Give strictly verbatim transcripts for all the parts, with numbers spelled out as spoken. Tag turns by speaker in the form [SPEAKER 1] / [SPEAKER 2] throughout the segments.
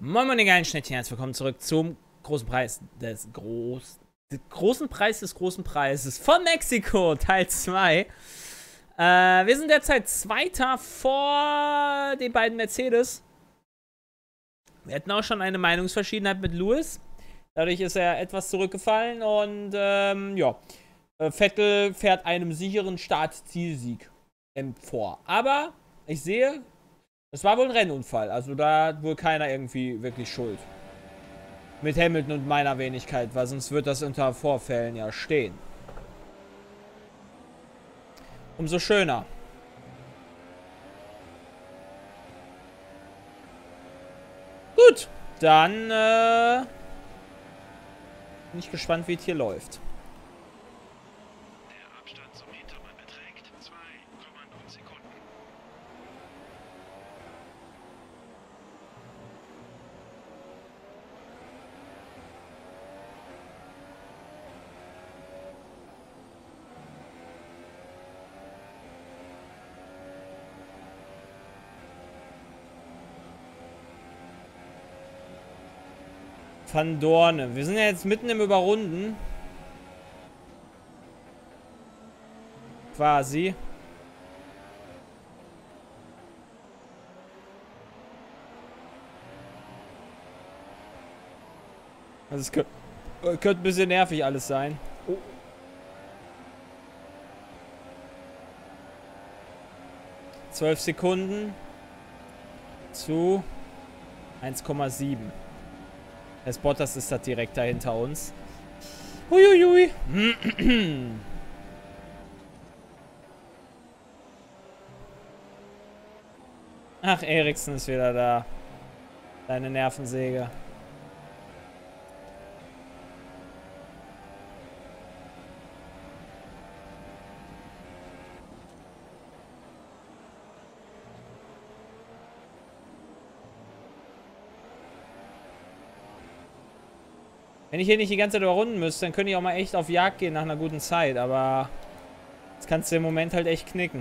[SPEAKER 1] Moin Moin, ihr geilen Schnittchen, herzlich willkommen zurück zum großen Preis des Groß, des großen Preis des großen Preises von Mexiko, Teil zwei. Äh, wir sind derzeit Zweiter vor den beiden Mercedes. Wir hatten auch schon eine Meinungsverschiedenheit mit Lewis. Dadurch ist er etwas zurückgefallen und ähm, ja, Vettel fährt einem sicheren Start-Zielsieg vor. Aber ich sehe, es war wohl ein Rennunfall. Also da hat wohl keiner irgendwie wirklich Schuld. Mit Hamilton und meiner Wenigkeit, weil sonst wird das unter Vorfällen ja stehen. Umso schöner. Gut, dann äh, bin ich gespannt, wie es hier läuft.
[SPEAKER 2] Der Abstand zum Hintermann beträgt zwei Komma null Sekunden.
[SPEAKER 1] Van Dorne. Wir sind ja jetzt mitten im Überrunden. Quasi. Also es könnte, könnte ein bisschen nervig alles sein. Oh. zwölf Sekunden zu eins Komma sieben. Das Bottas ist da direkt da hinter uns. Huiuiui. Ach, Eriksen ist wieder da. Deine Nervensäge. Wenn ich hier nicht die ganze Zeit überrunden müsste, dann könnte ich auch mal echt auf Jagd gehen nach einer guten Zeit. Aber das kannst du im Moment halt echt knicken.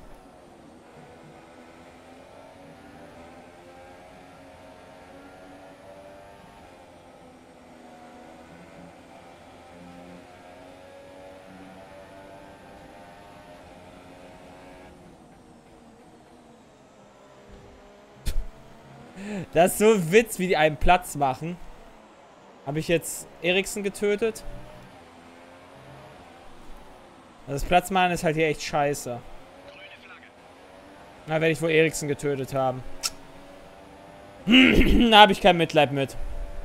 [SPEAKER 1] Das ist so ein Witz, wie die einen Platz machen. Habe ich jetzt Eriksen getötet? Also das Platzmachen ist halt hier echt scheiße. Na, werde ich wohl Eriksen getötet haben. Da habe ich kein Mitleid mit.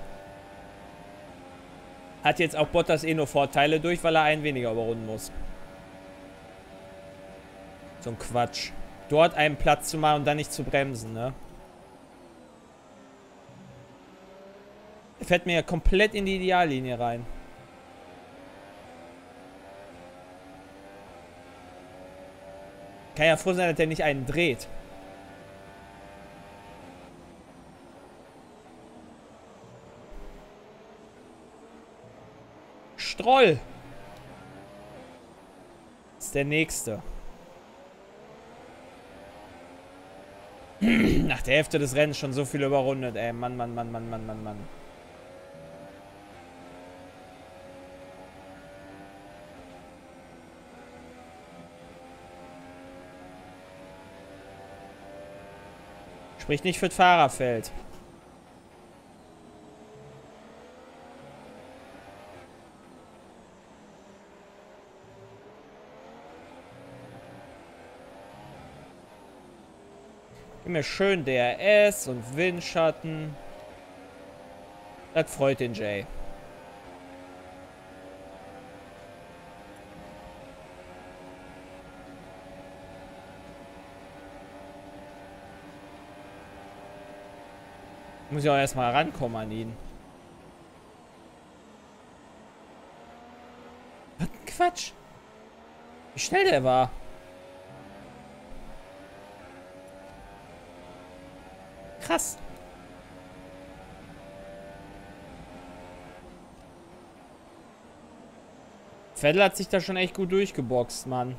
[SPEAKER 1] Hat jetzt auch Bottas eh nur Vorteile durch, weil er einen weniger überrunden muss. So ein Quatsch. Dort einen Platz zu machen und dann nicht zu bremsen, ne? Er fährt mir ja komplett in die Ideallinie rein. Kann ja froh sein, dass der nicht einen dreht. Stroll. Das ist der nächste. Nach der Hälfte des Rennens schon so viel überrundet, ey. Mann, Mann, Mann, Mann, Mann, Mann, Mann. Spricht nicht für das Fahrerfeld. Gib mir schön D R S und Windschatten. Das freut den Jay. Muss ich auch erstmal rankommen an ihn. Was ein Quatsch. Wie schnell der war. Krass. Vettel hat sich da schon echt gut durchgeboxt, Mann.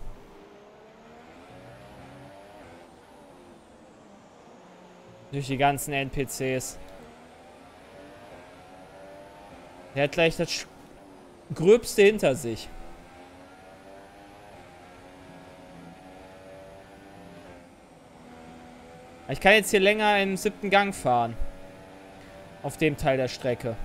[SPEAKER 1] Durch die ganzen N P Cs. Der hat gleich das Sch- Gröbste hinter sich. Ich kann jetzt hier länger im siebten Gang fahren. Auf dem Teil der Strecke.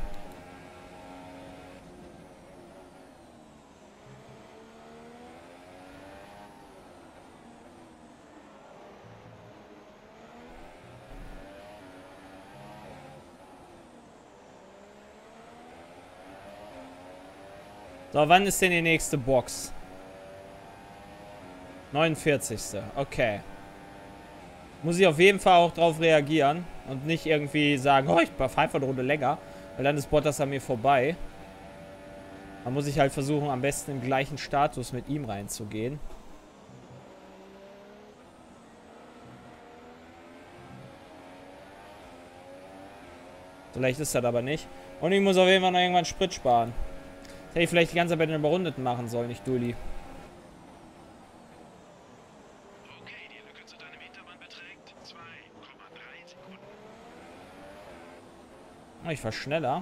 [SPEAKER 1] So, wann ist denn die nächste Box? neunundvierzigste Okay. Muss ich auf jeden Fall auch drauf reagieren. Und nicht irgendwie sagen, oh, ich fahre einfach eine Runde länger. Weil dann ist Bottas an mir vorbei. Da muss ich halt versuchen, am besten im gleichen Status mit ihm reinzugehen. So leicht ist das aber nicht. Und ich muss auf jeden Fall noch irgendwann Sprit sparen. Das hätte ich vielleicht die ganze Zeit bei den Überrundeten machen sollen, nicht Dulli.
[SPEAKER 2] Okay, die Lücke zu deinem Hintermann beträgt zwei Komma drei Sekunden.
[SPEAKER 1] Oh, ich war schneller.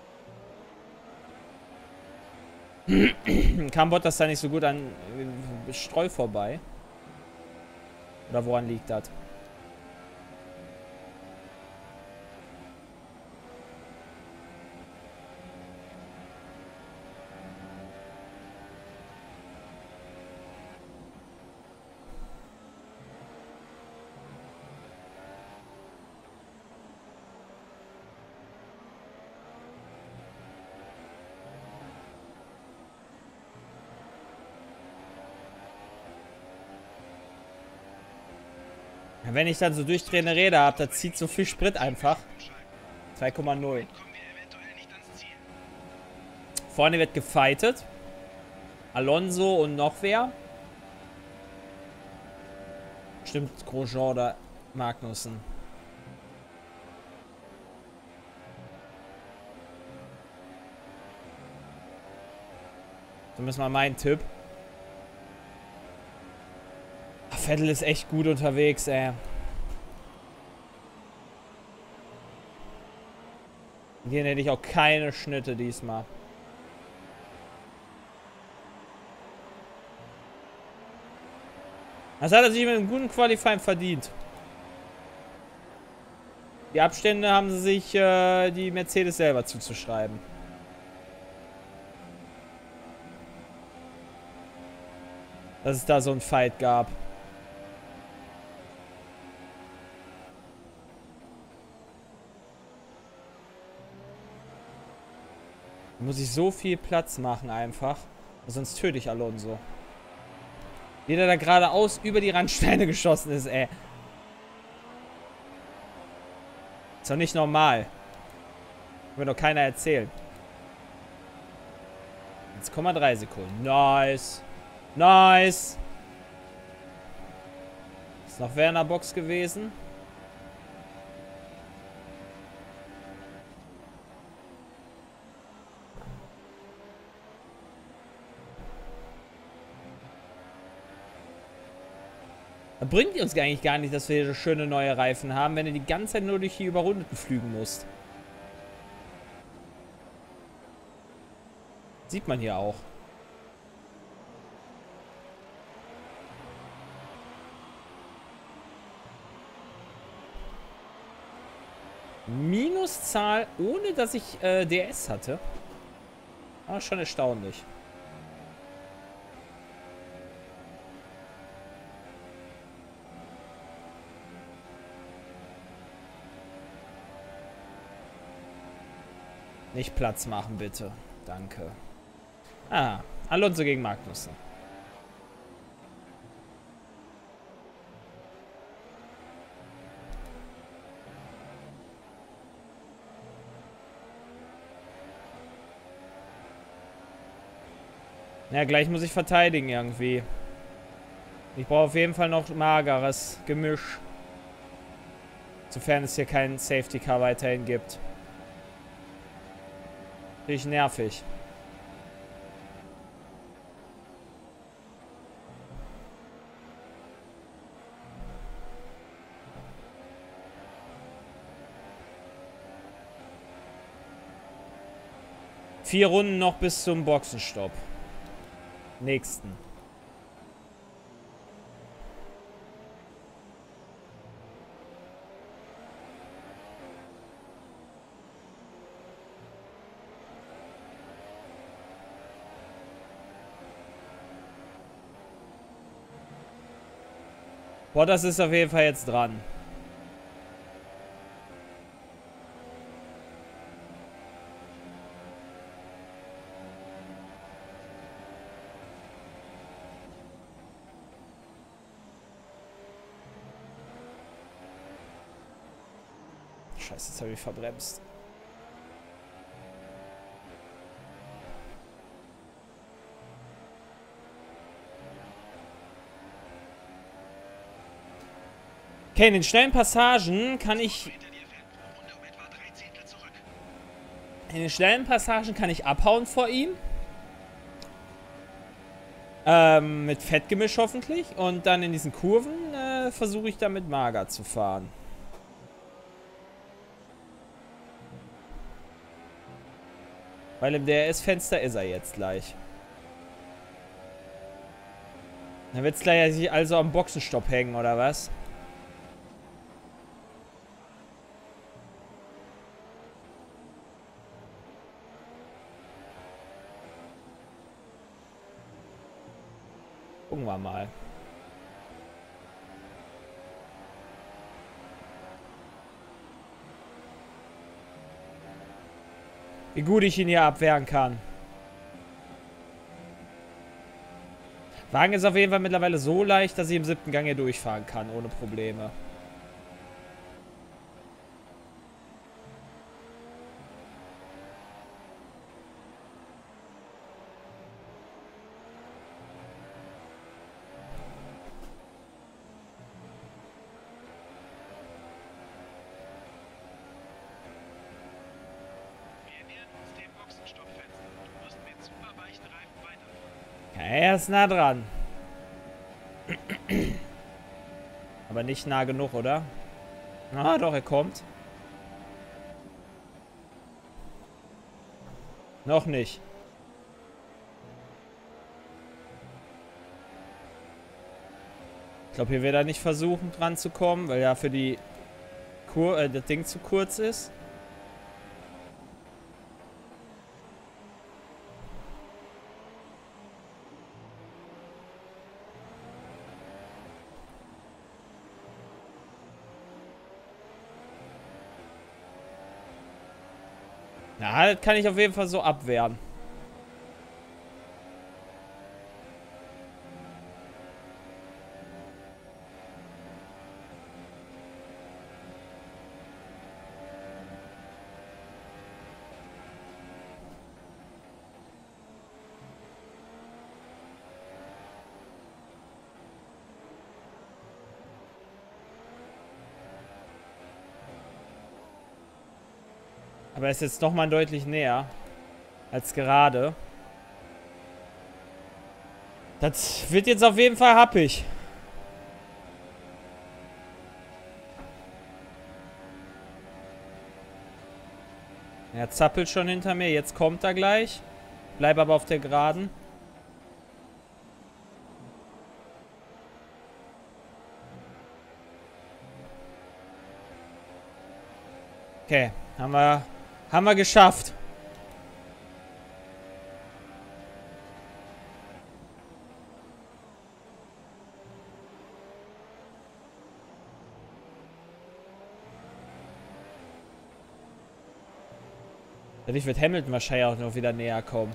[SPEAKER 1] Kam Bottas da nicht so gut an äh, Streu vorbei? Oder woran liegt das? Wenn ich dann so durchdrehende Räder habe, da zieht so viel Sprit einfach. zwei Komma null.
[SPEAKER 2] Kommen wir eventuell nicht ans Ziel.
[SPEAKER 1] Vorne wird gefightet. Alonso und noch wer? Stimmt, Grosjean oder Magnussen. Zumindest mal mein Tipp. Ach, Vettel ist echt gut unterwegs, ey. Hier hätte ich auch keine Schnitte diesmal. Das hat er sich mit einem guten Qualifying verdient. Die Abstände haben sie sich äh, die Mercedes selber zuzuschreiben. Dass es da so einen Fight gab. Da muss ich so viel Platz machen einfach. Sonst töte ich Alonso. Wie der da geradeaus über die Randsteine geschossen ist, ey. Ist doch nicht normal. Hat mir doch keiner erzählt. eins Komma drei Sekunden. Nice. Nice. Ist noch wer in der Box gewesen? Da bringt uns eigentlich gar nicht, dass wir hier schöne neue Reifen haben, wenn du die ganze Zeit nur durch die Überrundeten flügen musst. Sieht man hier auch. Minuszahl, ohne dass ich äh, D S hatte. Aber schon erstaunlich. Nicht Platz machen, bitte. Danke. Ah, Alonso gegen Magnussen. Ja, gleich muss ich verteidigen irgendwie. Ich brauche auf jeden Fall noch mageres Gemisch. Sofern es hier keinen Safety Car weiterhin gibt. Richtig nervig. Vier Runden noch bis zum Boxenstopp. Nächsten. Boah, das ist auf jeden Fall jetzt dran. Scheiße, jetzt habe ich verbremst. Okay, in den schnellen Passagen kann ich... In den schnellen Passagen kann ich abhauen vor ihm. Ähm, mit Fettgemisch hoffentlich. Und dann in diesen Kurven äh, versuche ich dann mit Mager zu fahren. Weil im D R S-Fenster ist er jetzt gleich. Dann wird es gleich also am Boxenstopp hängen, oder was? Gucken wir mal. Wie gut ich ihn hier abwehren kann. Wagen ist auf jeden Fall mittlerweile so leicht, dass ich im siebten Gang hier durchfahren kann, ohne Probleme. Er ist nah dran. Aber nicht nah genug, oder? Ah, doch, er kommt. Noch nicht. Ich glaube, hier wird er nicht versuchen, dran zu kommen, weil ja für die Kur äh, das Ding zu kurz ist. Ja, das kann ich auf jeden Fall so abwehren. Aber er ist jetzt nochmal deutlich näher als gerade. Das wird jetzt auf jeden Fall happig. Er zappelt schon hinter mir. Jetzt kommt er gleich. Bleib aber auf der Geraden. Okay, haben wir... Haben wir geschafft. Dadurch wird Hamilton wahrscheinlich auch noch wieder näher kommen.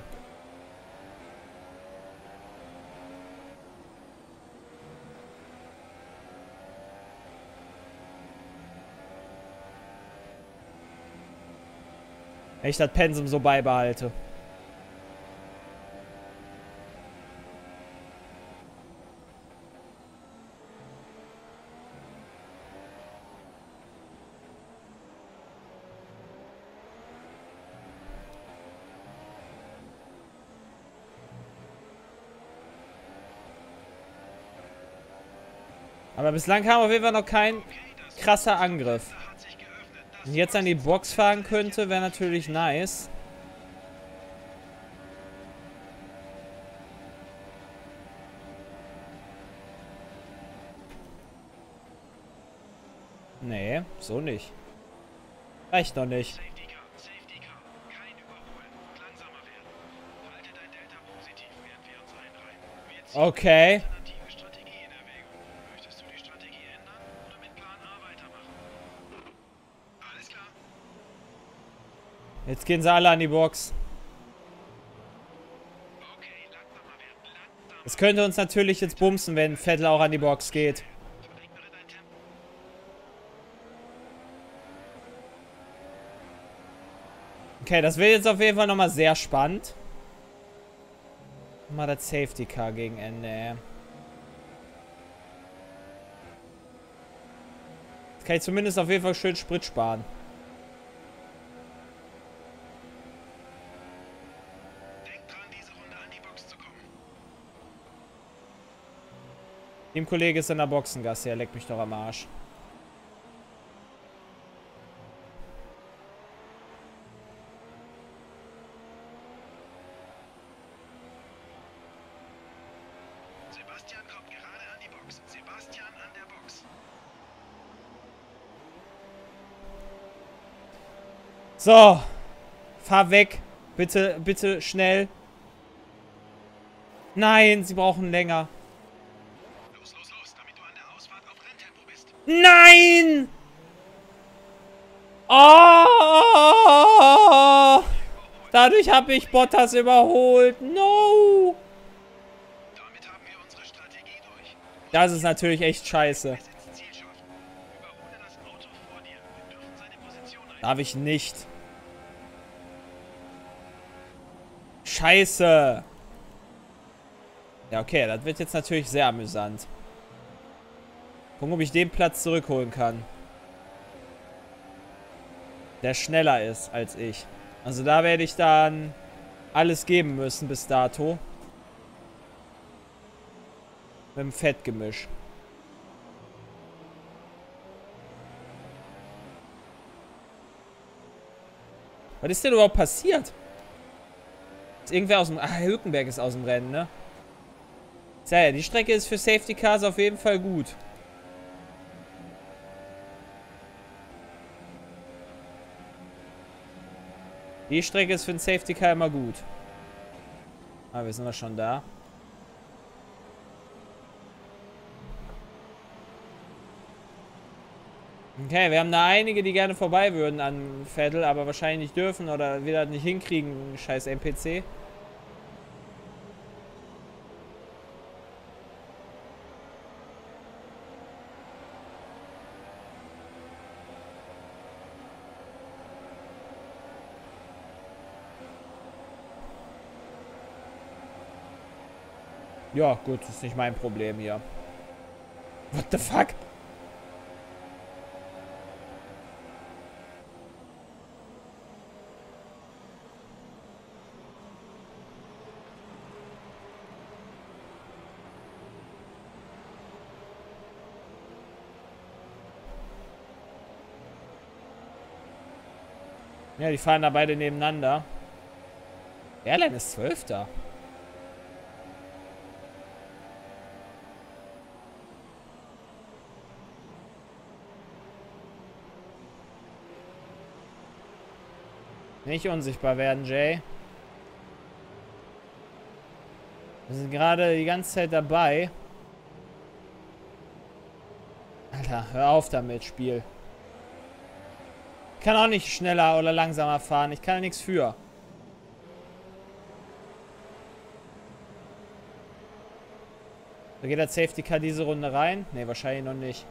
[SPEAKER 1] Wenn ich das Pensum so beibehalte. Aber bislang kam auf jeden Fall noch kein krasser Angriff. Wenn ich jetzt an die Box fahren könnte, wäre natürlich nice. Nee, so nicht. Reicht noch nicht.
[SPEAKER 2] Safety Car, Safety Car. Kein Überholen. Langsamer werden. Halte dein Delta positiv, während wir uns einreihen. Wir ziehen
[SPEAKER 1] Okay.
[SPEAKER 2] eine alternative Strategie in Erwägung. Möchtest du die Strategie ändern oder mit Plan A weitermachen? Alles klar.
[SPEAKER 1] Jetzt gehen sie alle an die Box.
[SPEAKER 2] Okay, langsamer werden. Langsamer.
[SPEAKER 1] Es könnte uns natürlich jetzt bumsen, wenn Vettel auch an die Box geht.
[SPEAKER 2] Verringere dein Tempo.
[SPEAKER 1] Okay, das wird jetzt auf jeden Fall nochmal sehr spannend. Mal das Safety Car gegen Ende, ey. Jetzt kann ich zumindest auf jeden Fall schön Sprit sparen.
[SPEAKER 2] Denk dran, diese Runde an die Box zu kommen.
[SPEAKER 1] Teamkollege ist in der Boxengasse, er leckt mich doch am Arsch.
[SPEAKER 2] Sebastian kommt gerade an die Box. Sebastian an der Box.
[SPEAKER 1] So. Fahr weg. Bitte, bitte schnell. Nein, sie brauchen länger.
[SPEAKER 2] Los, los, los, damit du an der Ausfahrt auf Renntempo bist.
[SPEAKER 1] Nein! Oh! Dadurch habe ich Bottas überholt. No!
[SPEAKER 2] Damit haben wir unsere Strategie durch.
[SPEAKER 1] Das ist natürlich echt scheiße.
[SPEAKER 2] Bis ins Ziel schaffen. Überhole das Auto vor dir. Wir dürfen seine Position ein.
[SPEAKER 1] Darf ich nicht. Scheiße. Ja, okay, das wird jetzt natürlich sehr amüsant. Gucken, ob ich den Platz zurückholen kann. Der schneller ist als ich. Also da werde ich dann alles geben müssen bis dato. Mit dem Fettgemisch. Was ist denn überhaupt passiert? Ist irgendwer aus dem... Ah, Hülkenberg ist aus dem Rennen, ne? Ja, ja, die Strecke ist für Safety Cars auf jeden Fall gut. Die Strecke ist für den Safety Car immer gut. Ah, wir sind ja schon da. Okay, wir haben da einige, die gerne vorbei würden an Vettel, aber wahrscheinlich nicht dürfen oder wieder nicht hinkriegen, scheiß N P C. Ja, gut, ist nicht mein Problem hier. What the fuck? Ja, die fahren da beide nebeneinander. Airline ist Zwölfter. Nicht unsichtbar werden, Jay. Wir sind gerade die ganze Zeit dabei. Alter, hör auf damit, Spiel. Ich kann auch nicht schneller oder langsamer fahren. Ich kann ja nichts für. So, geht der Safety Car diese Runde rein? Ne, wahrscheinlich noch nicht.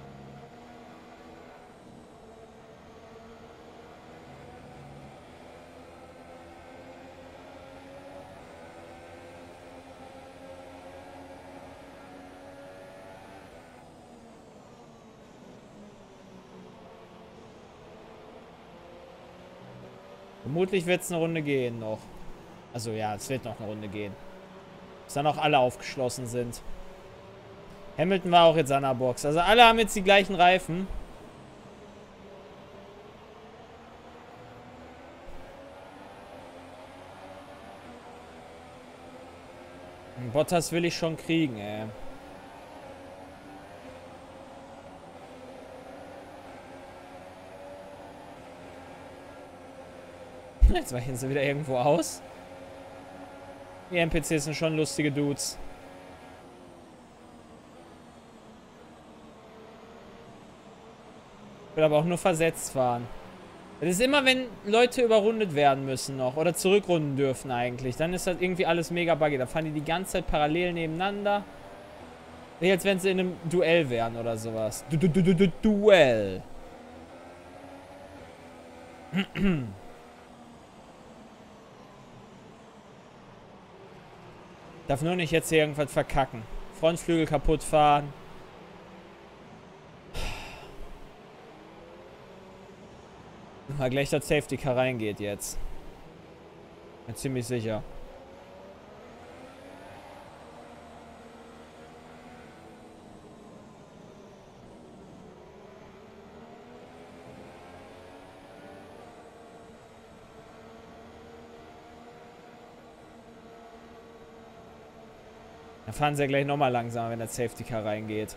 [SPEAKER 1] Vermutlich wird es eine Runde gehen noch. Also ja, es wird noch eine Runde gehen. Bis dann auch alle aufgeschlossen sind. Hamilton war auch jetzt an der Box. Also alle haben jetzt die gleichen Reifen. Bottas will ich schon kriegen, ey. Jetzt weichen sie wieder irgendwo aus. Die N P Cs sind schon lustige Dudes. Ich will aber auch nur versetzt fahren. Das ist immer, wenn Leute überrundet werden müssen noch. Oder zurückrunden dürfen eigentlich. Dann ist das irgendwie alles mega buggy. Da fahren die die ganze Zeit parallel nebeneinander. Wie als wenn sie in einem Duell wären oder sowas. Du, du, du, du, du, Duell. Darf nur nicht jetzt hier irgendwas verkacken. Frontflügel kaputt fahren. Mal gleich das Safety Car reingeht jetzt. Bin ziemlich sicher. Dann fahren sie ja gleich nochmal langsamer, wenn das Safety Car reingeht.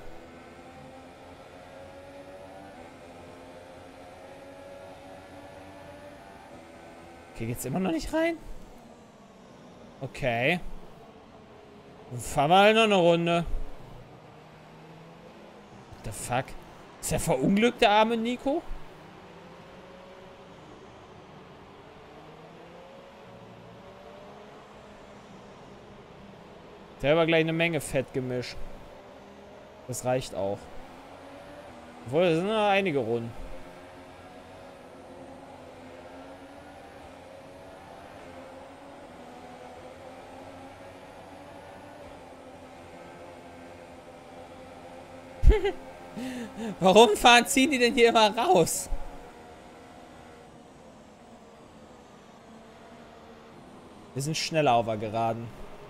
[SPEAKER 1] Okay, geht's immer noch nicht rein? Okay. Dann fahren wir halt noch eine Runde. What the fuck? Ist der verunglückt, der arme Nico? Der war gleich eine Menge Fett gemischt. Das reicht auch. Obwohl, das sind noch einige Runden. Warum fahren, ziehen die denn hier immer raus? Wir sind schneller auf der Geraden.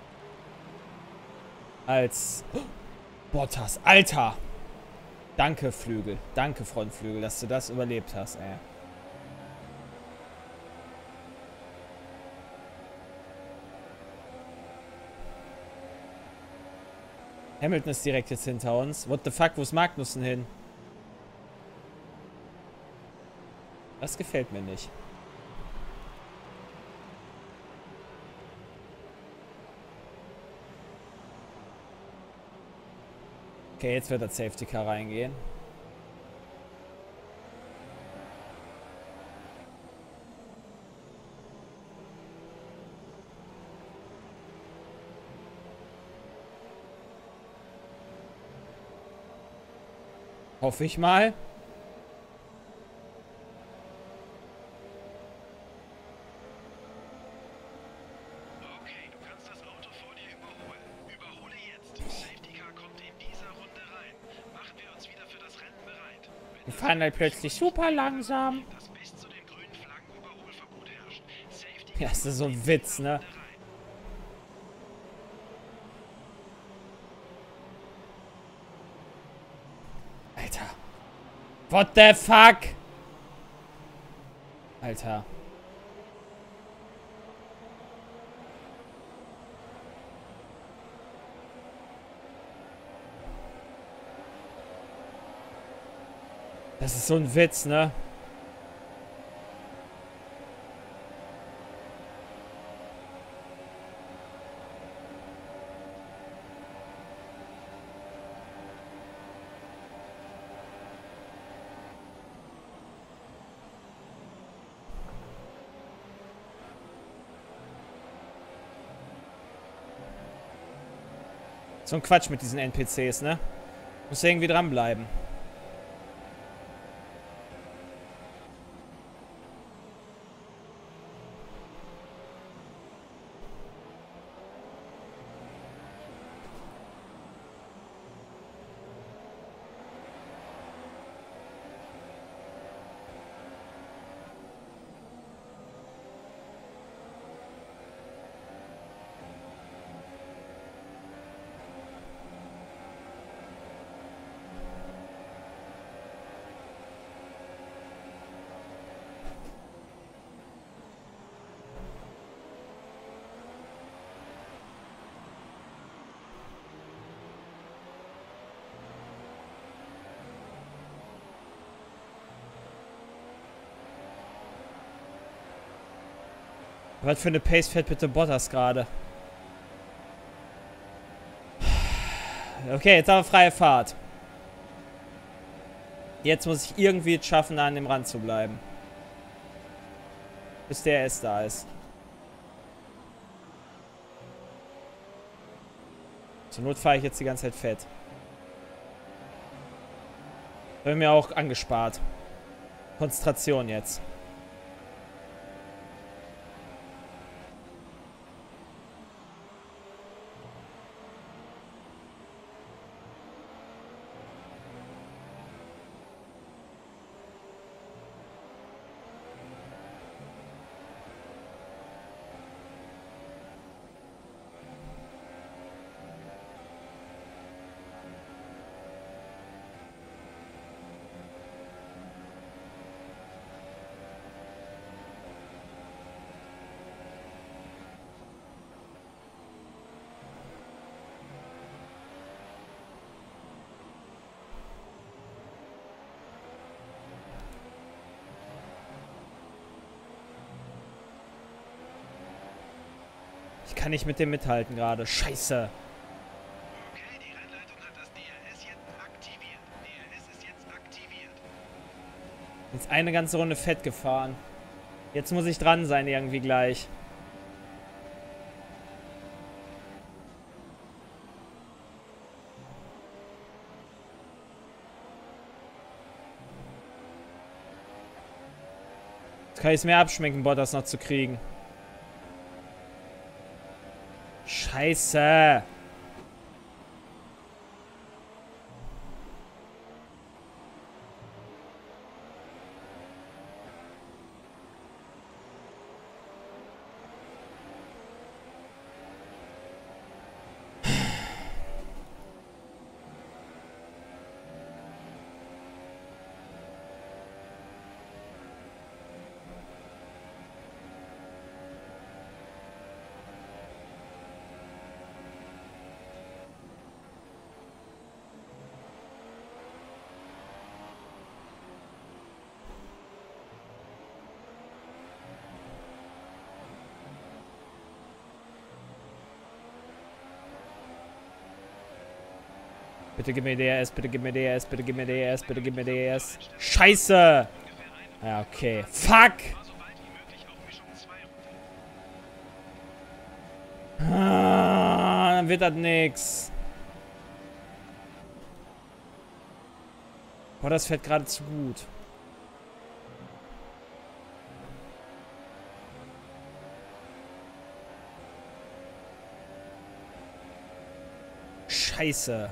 [SPEAKER 1] Als oh, Bottas. Alter! Danke, Flügel. Danke, Frontflügel, dass du das überlebt hast, ey. Hamilton ist direkt jetzt hinter uns. What the fuck, wo ist Magnussen hin? Das gefällt mir nicht. Okay, jetzt wird das Safety Car reingehen. Hoffe ich mal.
[SPEAKER 2] Okay, du kannst das Auto vor dir überholen. Überhole jetzt. Safety Car kommt in dieser Runde rein. Machen wir uns wieder für das Rennen bereit. Wenn
[SPEAKER 1] Wir fahren halt plötzlich super langsam.
[SPEAKER 2] das bis zu den grünen Flaggen Überholverbot herrscht. Safety
[SPEAKER 1] Ja, das ist so ein Witz, ne?
[SPEAKER 2] rein.
[SPEAKER 1] Alter. What the fuck? Alter. Das ist so ein Witz, ne? So ein Quatsch mit diesen N P Cs, ne? Muss irgendwie dranbleiben. Was für eine Pace fährt bitte Bottas gerade? Okay, jetzt haben wir freie Fahrt. Jetzt muss ich irgendwie es schaffen, da an dem Rand zu bleiben. Bis der erst da ist. Zur Not fahre ich jetzt die ganze Zeit fett. Habe mir auch angespart. Konzentration jetzt. Ich kann nicht mit dem mithalten gerade. Scheiße.
[SPEAKER 2] Okay, die Rennleitung hat das D R S jetzt aktiviert. D R S ist jetzt aktiviert.
[SPEAKER 1] Jetzt eine ganze Runde fett gefahren. Jetzt muss ich dran sein irgendwie gleich. Jetzt kann ich es mir abschmecken, Bottas noch zu kriegen. Scheiße. Bitte gib mir D R S, bitte gib mir D R S, bitte gib mir D R S, bitte gib mir D R S. Scheiße! Ja, okay. Fuck!
[SPEAKER 2] War so weit wie möglich auf Mischung zwei runter.
[SPEAKER 1] Ah, dann wird das nix. Boah, das fährt gerade zu gut. Scheiße.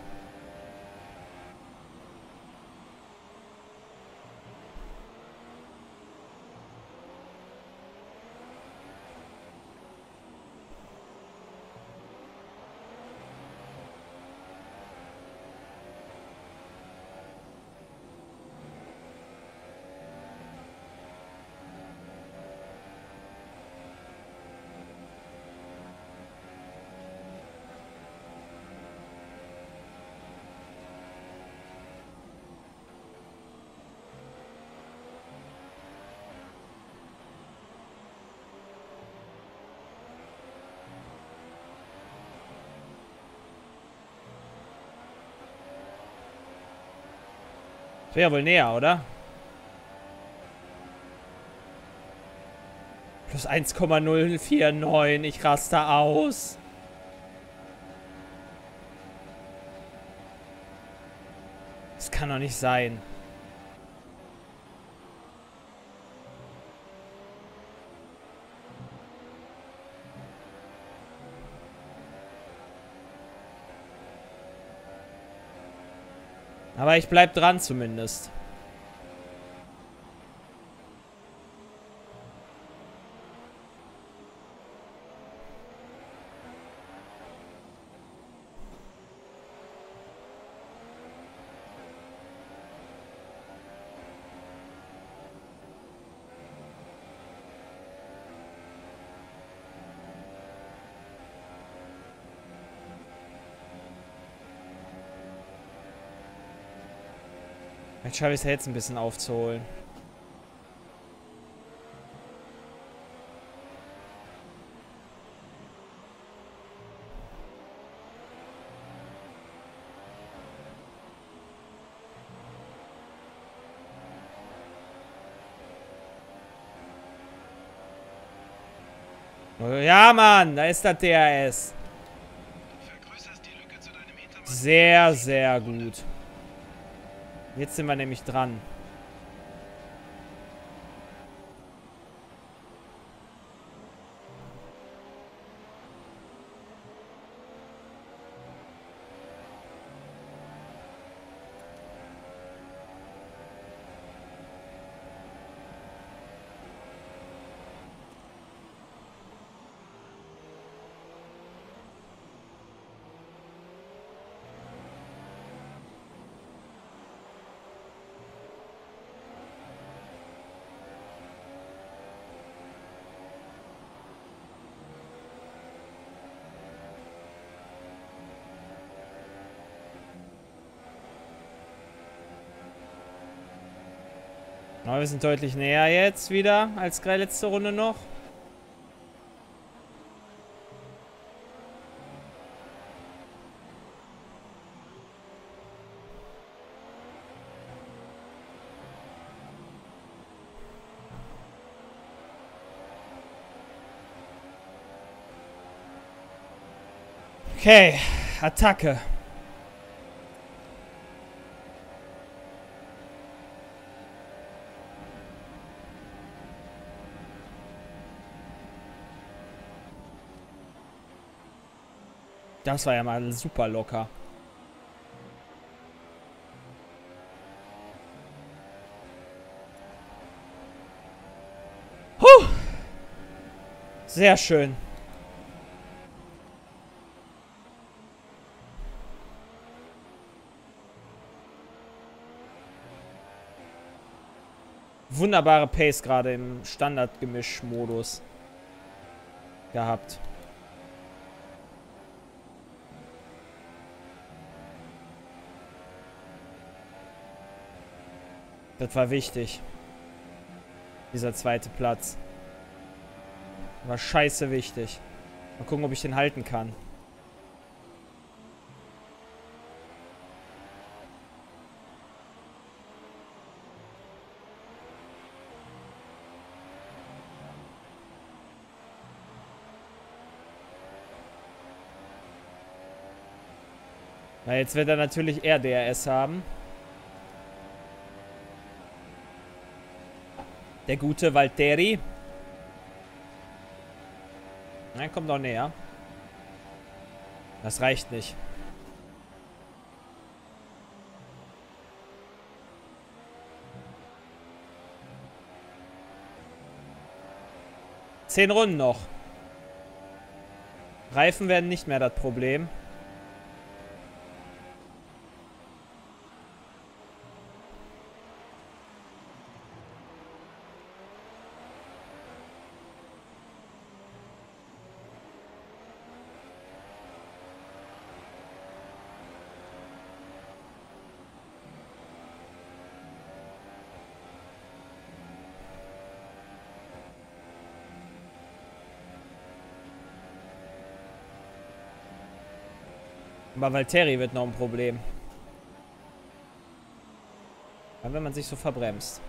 [SPEAKER 1] Das wäre ja wohl näher, oder? Plus eins Komma null vier neun. Ich raste aus. Das kann doch nicht sein. Aber ich bleib dran zumindest. Jetzt schaffe ich es jetzt ein bisschen aufzuholen. Ja, Mann, da ist das D R S.
[SPEAKER 2] Vergrößerst die Lücke zu deinem Hintermann.
[SPEAKER 1] Sehr, sehr gut. Jetzt sind wir nämlich dran. Aber wir sind deutlich näher jetzt wieder als gerade letzte Runde noch. Okay, Attacke. Das war ja mal super locker. Huh. Sehr schön. Wunderbare Pace gerade im Standard-Gemisch-Modus gehabt. Das war wichtig. Dieser zweite Platz. War scheiße wichtig. Mal gucken, ob ich den halten kann. Na, jetzt wird er natürlich eher D R S haben. Der gute Valtteri. Nein, kommt noch näher. Das reicht nicht. Zehn Runden noch. Reifen werden nicht mehr das Problem. Aber Valtteri wird noch ein Problem. Dann, wenn man sich so verbremst.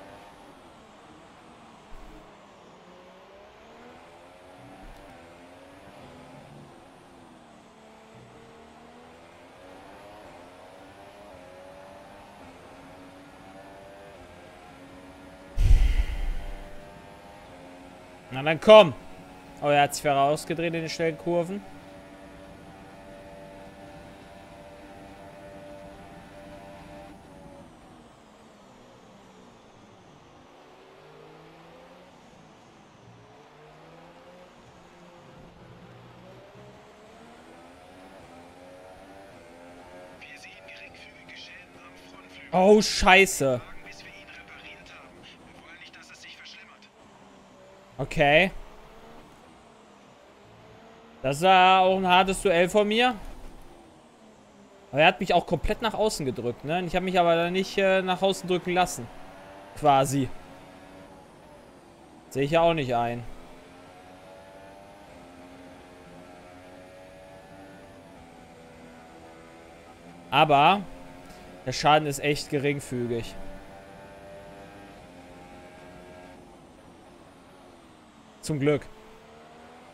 [SPEAKER 1] Na dann komm! Oh, er hat sich vorausgedreht in den schnellen Kurven.
[SPEAKER 2] Wir sehen geringfügige Schäden am Frontflügel.
[SPEAKER 1] Oh, scheiße.
[SPEAKER 2] Bis wir ihn repariert haben. Wir wollen nicht, dass es sich verschlimmert.
[SPEAKER 1] Okay. Das war auch ein hartes Duell von mir. Aber er hat mich auch komplett nach außen gedrückt, ne? Ich habe mich aber dann nicht äh, nach außen drücken lassen. Quasi. Sehe ich ja auch nicht ein. Aber der Schaden ist echt geringfügig. Zum Glück.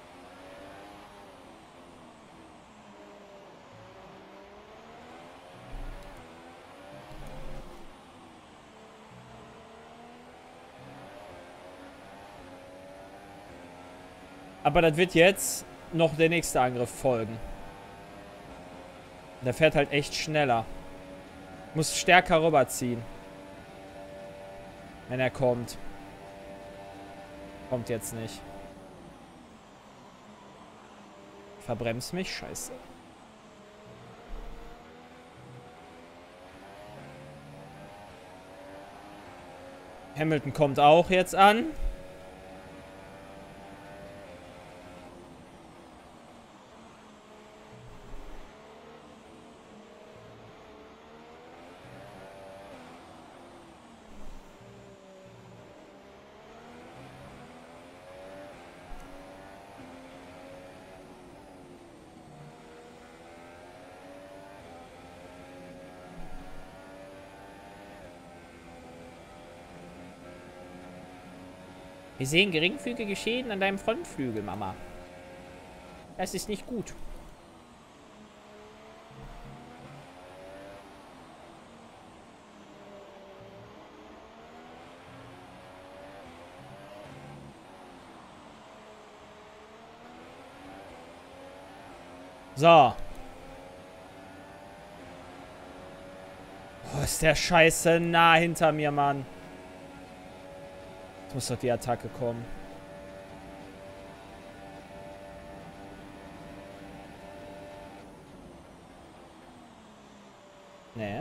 [SPEAKER 1] Aber das wird jetzt noch der nächste Angriff folgen. Der fährt halt echt schneller. Muss stärker rüberziehen. Wenn er kommt. Kommt jetzt nicht. Verbremst mich? Scheiße. Hamilton kommt auch jetzt an. Wir sehen geringfügige Schäden an deinem Frontflügel, Mama. Das ist nicht gut. So. Oh, ist der Scheiße nah hinter mir, Mann. Muss doch die Attacke kommen. Nee.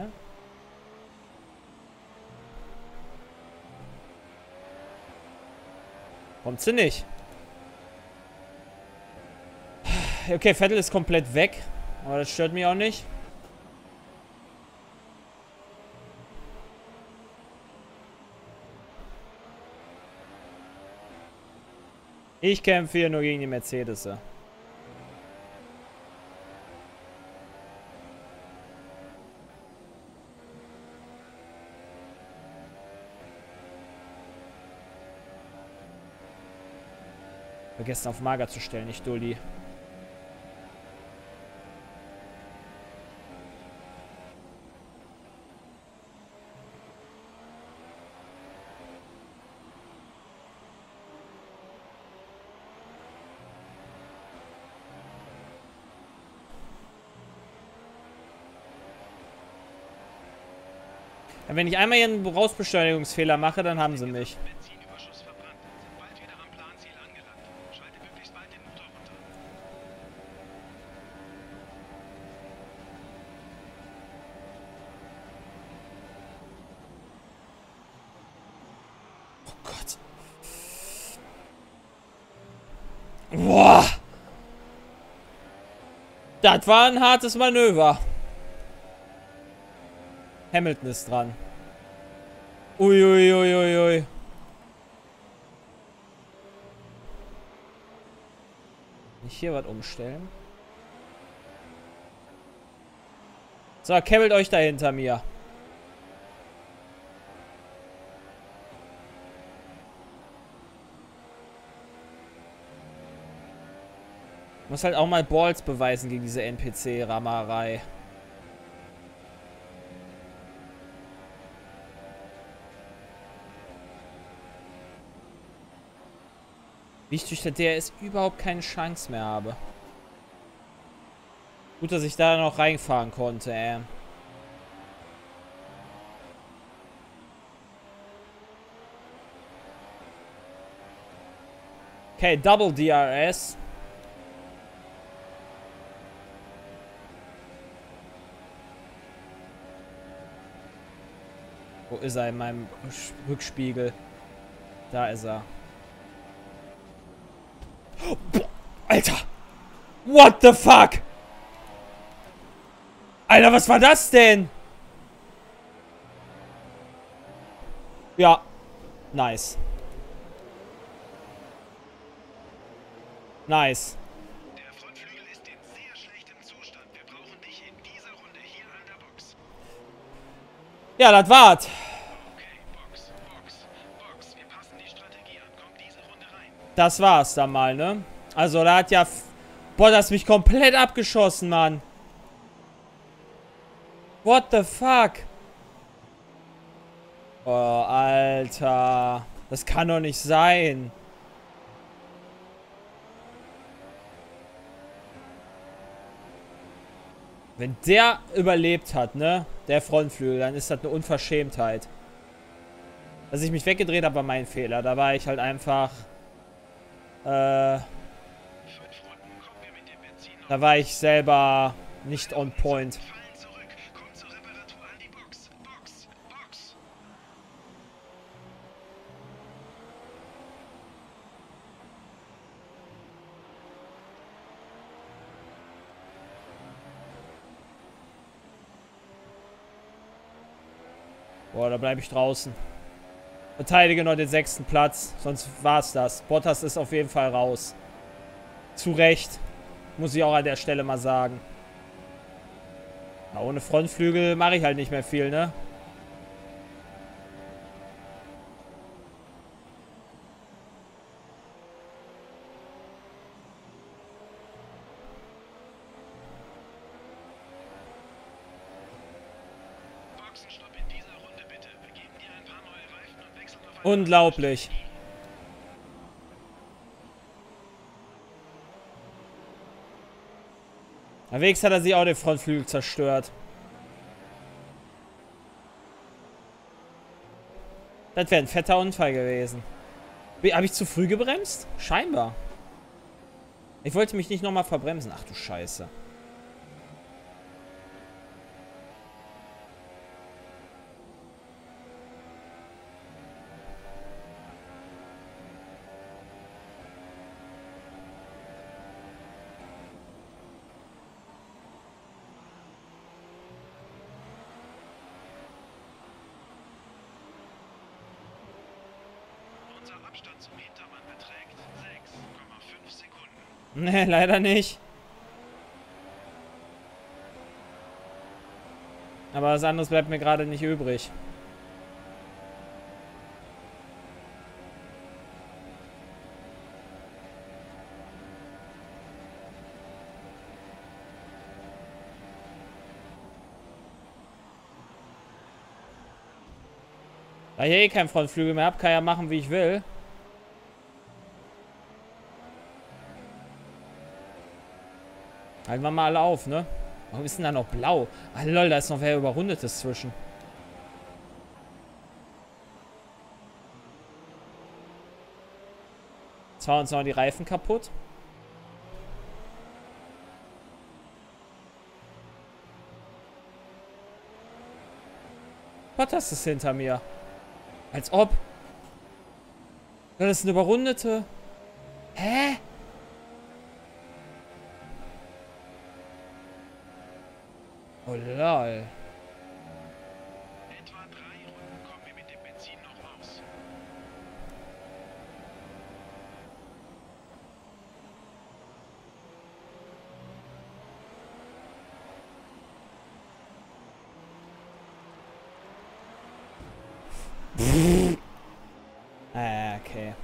[SPEAKER 1] Kommt sie nicht. Okay, Vettel ist komplett weg. Aber das stört mich auch nicht. Ich kämpfe hier nur gegen die Mercedes. Vergessen auf Mager zu stellen, nicht Dulli. Wenn ich einmal hier einen Vorausbeschleunigungsfehler mache, dann haben sie mich.
[SPEAKER 2] Benzinüberschuss verbrannt. Sind bald wieder am Planziel angelangt. Schalte möglichst bald den Motor runter.
[SPEAKER 1] Oh Gott. Boah. Das war ein hartes Manöver. Hamilton ist dran. Uiuiuiui. Ui, ui, ui. Nicht hier was umstellen. So, kämmelt euch da hinter mir. Muss halt auch mal Balls beweisen gegen diese N P C-Rammerei. Wie ich durch der D R S überhaupt keine Chance mehr habe. Gut, dass ich da noch reinfahren konnte, ey. Okay, Double D R S. Wo ist er in meinem Rückspiegel? Da ist er. Boah, Alter! What the fuck? Alter, was war das denn? Ja. Nice. Nice.
[SPEAKER 2] Der Frontflügel ist in sehr schlechtem Zustand. Wir brauchen dich in dieser Runde hier an der Box.
[SPEAKER 1] Ja, das war's.
[SPEAKER 2] Okay, Box, Box, Box. Wir passen die Strategie an. Kommt diese Runde rein.
[SPEAKER 1] Das war's dann mal, ne? Also, da hat ja... Boah, das hat mich komplett abgeschossen, Mann. What the fuck? Oh, Alter. Das kann doch nicht sein. Wenn der überlebt hat, ne? Der Frontflügel, dann ist das eine Unverschämtheit. Dass ich mich weggedreht habe, war mein Fehler. Da war ich halt einfach... Äh... Da war ich selber nicht on point. Boah, da bleibe ich draußen. Verteidige noch den sechsten Platz, sonst war's das. Bottas ist auf jeden Fall raus. Zu Recht. Muss ich auch an der Stelle mal sagen. Na, ohne Frontflügel mache ich halt nicht mehr viel, ne? Unglaublich. Unterwegs hat er sich auch den Frontflügel zerstört. Das wäre ein fetter Unfall gewesen. Habe ich zu früh gebremst? Scheinbar. Ich wollte mich nicht nochmal verbremsen. Ach du Scheiße.
[SPEAKER 2] Abstand zum Hintermann beträgt sechs Komma fünf Sekunden.
[SPEAKER 1] Nee, leider nicht. Aber was anderes bleibt mir gerade nicht übrig. Da ich eh keinen Frontflügel mehr habe, kann ich ja machen, wie ich will. Halten wir mal alle auf, ne? Warum ist denn da noch blau? Ah lol, da ist noch wer Überrundetes zwischen. Jetzt hauen uns noch die Reifen kaputt. Bottas ist hinter mir. Als ob. Das ist eine Überrundete. Hä? Oh lol.
[SPEAKER 2] Etwa drei Runden kommen wir mit dem Benzin noch aus.
[SPEAKER 1] Ah, okay.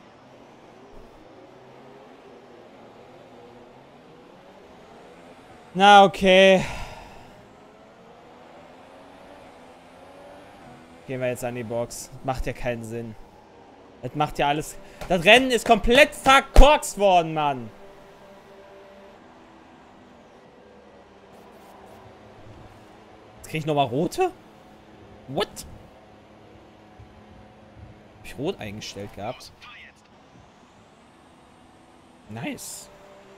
[SPEAKER 1] Na, okay. Gehen wir jetzt an die Box. Macht ja keinen Sinn. Das macht ja alles... Das Rennen ist komplett verkorkst worden, Mann. Jetzt krieg ich nochmal rote? What? Hab ich rot eingestellt gehabt? Nice.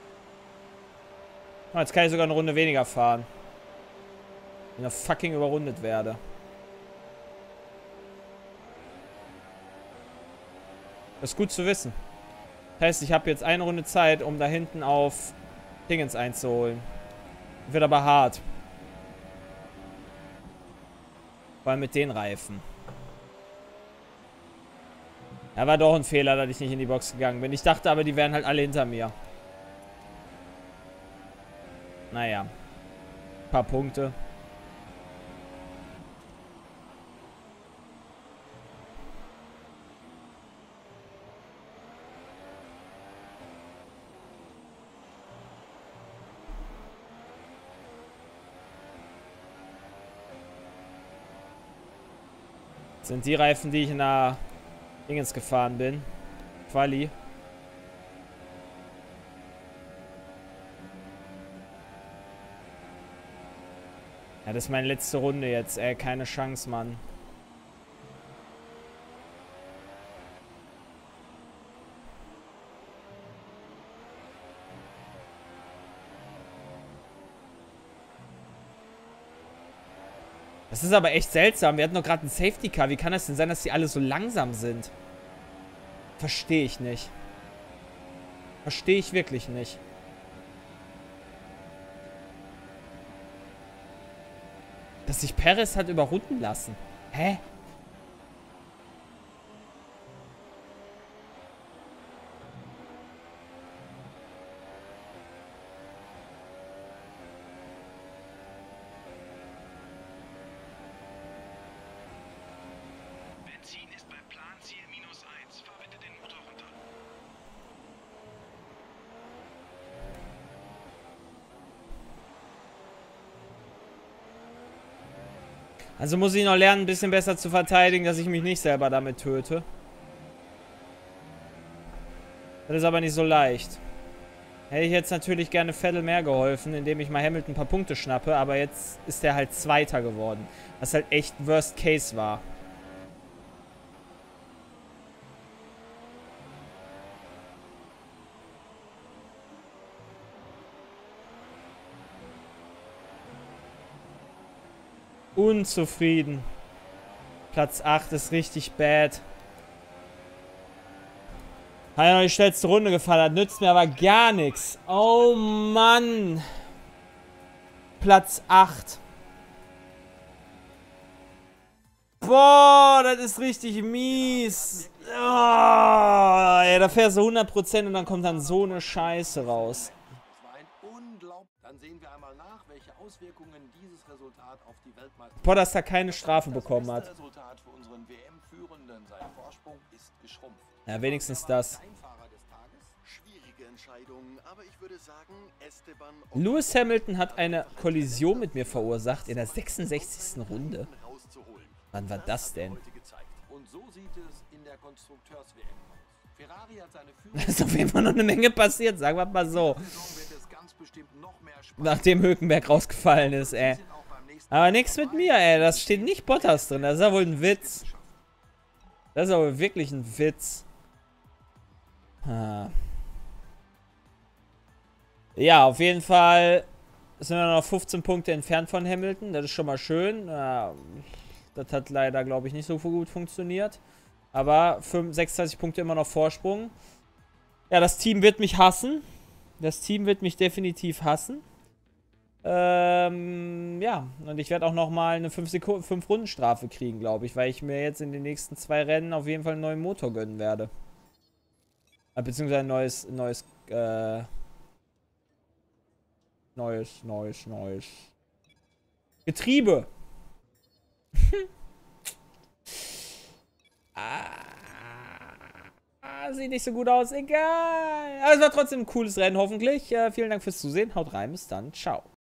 [SPEAKER 1] Oh, jetzt kann ich sogar eine Runde weniger fahren. Wenn ich fucking überrundet werde. Das ist gut zu wissen. Das heißt, ich habe jetzt eine Runde Zeit, um da hinten auf Dingens einzuholen. Wird aber hart. Vor allem mit den Reifen. Ja, war doch ein Fehler, dass ich nicht in die Box gegangen bin. Ich dachte aber, die wären halt alle hinter mir. Naja. Ein paar Punkte. Das sind die Reifen, die ich in der Dingens gefahren bin. Quali. Ja, das ist meine letzte Runde jetzt, ey. Keine Chance, Mann. Das ist aber echt seltsam. Wir hatten doch gerade einen Safety Car. Wie kann das denn sein, dass die alle so langsam sind? Verstehe ich nicht. Verstehe ich wirklich nicht. Dass sich Perez hat überrunden lassen. Hä?
[SPEAKER 2] Benzin ist beim Planziel minus eins. Fahr bitte den Motor runter.
[SPEAKER 1] Also muss ich noch lernen, ein bisschen besser zu verteidigen, dass ich mich nicht selber damit töte. Das ist aber nicht so leicht. Hätte ich jetzt natürlich gerne Vettel mehr geholfen, indem ich mal Hamilton ein paar Punkte schnappe, aber jetzt ist er halt Zweiter geworden. Was halt echt Worst Case war. Unzufrieden. Platz acht ist richtig bad. Hat ja noch die schnellste Runde gefahren, das nützt mir aber gar nichts. Oh Mann. Platz acht. Boah, das ist richtig mies. Oh, ey, da fährst du hundert Prozent und dann kommt dann so eine Scheiße raus.
[SPEAKER 3] Dann sehen wir einmal nach, welche Auswirkungen dieses Resultat auf die Weltmeisterschaft.
[SPEAKER 1] Bottas da keine Strafe bekommen hat.
[SPEAKER 3] Das Resultat für unseren W M-Führenden, sein Vorsprung ist geschrumpft.
[SPEAKER 1] Ja, wenigstens das.
[SPEAKER 4] Schwierige Entscheidung, aber ich würde sagen, Esteban
[SPEAKER 1] Lewis Hamilton hat eine Kollision mit mir verursacht in der sechsundsechzigsten Runde. Wann war das denn?
[SPEAKER 3] Und so sieht es in der Konstrukteurs-W M aus. Ferrari hat seine Führung.
[SPEAKER 1] Da ist auf jeden Fall noch eine Menge passiert, sagen wir mal so. Nachdem Hülkenberg rausgefallen ist, ey. Aber nichts mit mir, ey. Das steht nicht Bottas drin. Das ist ja wohl ein Witz. Das ist aber wirklich ein Witz. Ah. Ja, auf jeden Fall sind wir noch fünfzehn Punkte entfernt von Hamilton. Das ist schon mal schön. Ja, das hat leider, glaube ich, nicht so gut funktioniert. Aber sechsundzwanzig Punkte immer noch Vorsprung. Ja, das Team wird mich hassen. Das Team wird mich definitiv hassen. Ähm, ja, und ich werde auch nochmal eine fünf Runden Strafe kriegen, glaube ich, weil ich mir jetzt in den nächsten zwei Rennen auf jeden Fall einen neuen Motor gönnen werde. Äh, beziehungsweise ein neues, neues, äh, neues, neues, neues Getriebe. ah, sieht nicht so gut aus, egal. Aber es war trotzdem ein cooles Rennen, hoffentlich. Äh, vielen Dank fürs Zusehen, haut rein, bis dann, ciao.